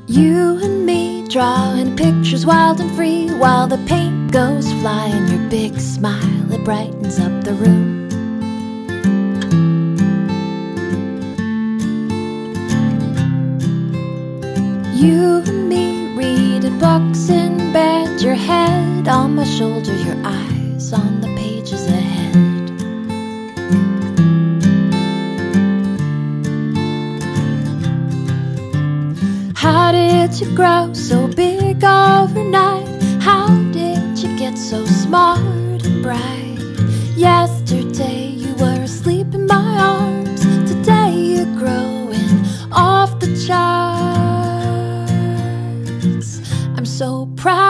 You and me drawing pictures wild and free, while the paint goes flying. Your big smile, it brightens up the room. You and me reading books in bed, your head on my shoulder, your eyes on the pages ahead. How did you grow so big overnight? How did you get so smart and bright? Yesterday you were asleep in my arms, today you're growing off the charts. I'm so proud